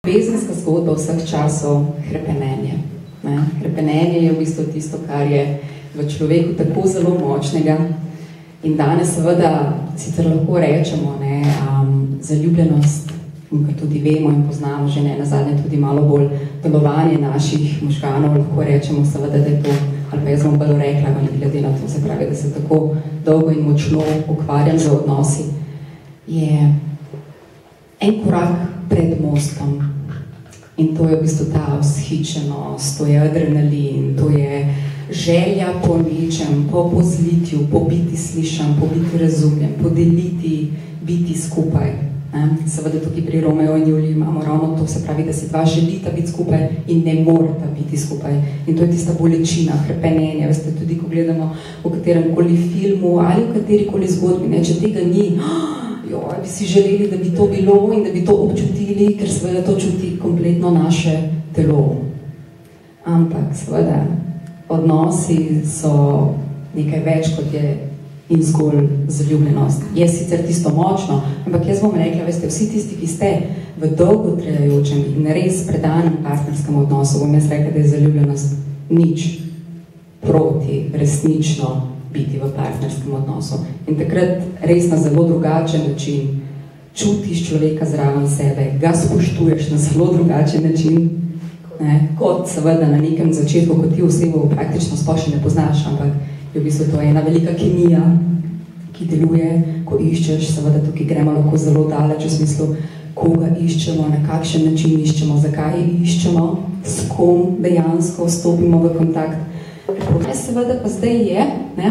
Ljubezenska zgodba vseh časov hrepenenje. Hrepenenje je v bistvu tisto, kar je v človeku tako zelo močnega. In danes seveda sicer lahko rečemo, zaljubljenost, kar tudi vemo in poznamo že nazadnje tudi malo bolj delovanje naših možganov, lahko rečemo seveda, da je to, ali pa jaz bom bolj rekla, ne glede na to, se pravi, da se tako dolgo in močno ukvarjam z odnosi, je en korak pred mostom. In to je v bistvu ta vzhičenost, to je adrenalin, to je želja po nečem, po pozlitju, po biti slišan, po biti razumljen, podeliti, biti skupaj. Seveda tukaj pri Romeo in Juliji imamo ravno to, se pravi, da se dva želita biti skupaj in ne morata biti skupaj. In to je tista bolečina, hrepenenje. Veste, tudi ko gledamo v katerem koli filmu ali v kateri koli zgodbi, če tega ni, bi si želeli, da bi to bilo in da bi to občutili, ker seveda to čuti kompletno naše telo. Ampak seveda odnosi so nekaj več, kot je in zgolj zaljubljenost. Je sicer tisto močno, ampak jaz bom rekla, veste, vsi tisti, ki ste v dolgotrajajočem in res predanem partnerskem odnosu, bom jaz rekla, da je zaljubljenost nič proti resnično biti v partnerskem odnosu. In takrat res na zelo drugačen način čutiš človeka zraven sebe, ga spoštuješ na zelo drugačen način, kot seveda na nekem začetku, kot ti osebo praktično sploh še ne poznaš, ampak je v bistvu to ena velika kemija, ki deluje, ko iščeš, seveda tukaj gremo lahko zelo daleč v smislu, koga iščemo, na kakšen način iščemo, zakaj iščemo, s kom dejansko vstopimo v kontakt. Seveda pa zdaj je,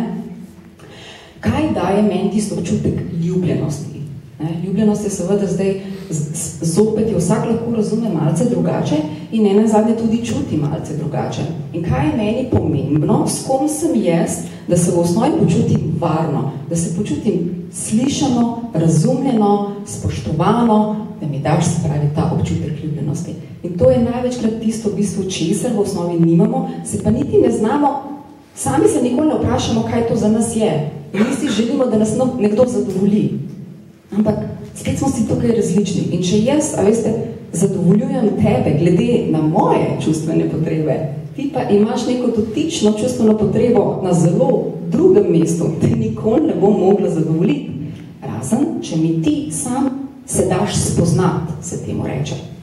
kaj daje meni tisto občutek ljubljenosti? Ljubljenost je seveda zdaj, zopet jo vsak lahko razume malce drugače in nenazadnje tudi čuti malce drugače. In kaj je meni pomembno, s kom sem jaz, da se v osnovi počutim varno, da se počutim slišano, razumljeno, spoštovano, da mi daš, se pravi, ta občutek ljubljenosti. In to je največkrat tisto v bistvu, česar v osnovi nimamo, se pa niti ne znamo, sami se nikoli ne vprašamo, kaj to za nas je. Mi si želimo, da nas nekdo zadovolji. Ampak spet smo si tukaj različni. In če jaz, a veste, zadovoljujem tebe glede na moje čustvene potrebe, ti pa imaš neko dotično čustveno potrebo na zelo drugem mestu, te nikoli ne bom mogla zadovoljiti. Razen, če mi ti sam se daš spoznati, se temu reče.